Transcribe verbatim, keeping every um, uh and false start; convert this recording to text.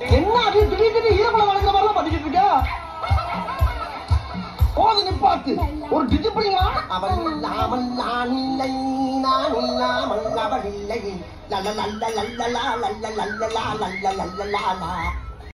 என்ன அது திடீர் திடீர் ஈரப்படம் வளர்க்குற மாதிரிலாம் பண்ணிக்கிட்டு இருக்கா? போது நிப்பாத்து. ஒரு டிசிப்ளினா அவள் இல்லாமல் நான் இல்லை, நான் இல்லாமல் அவள் இல்லை. லல்ல லல்ல லல்ல லா லல்ல லல்ல லா லல்ல லல்ல லா.